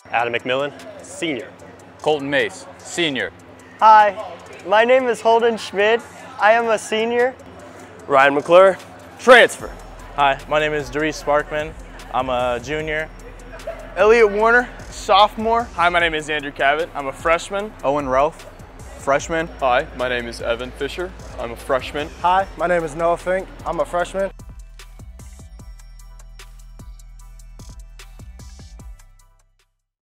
Adam McMillan, senior. Colton Mace, senior. Hi, my name is Holden Schmid. I am a senior. Ryan McClure, transfer. Hi, my name is Darius Sparkman. I'm a junior. Elliot Warner, sophomore. Hi, my name is Andrew Cabot. I'm a freshman. Owen Ralph, freshman. Hi, my name is Evan Fisher. I'm a freshman. Hi, my name is Noah Fink. I'm a freshman.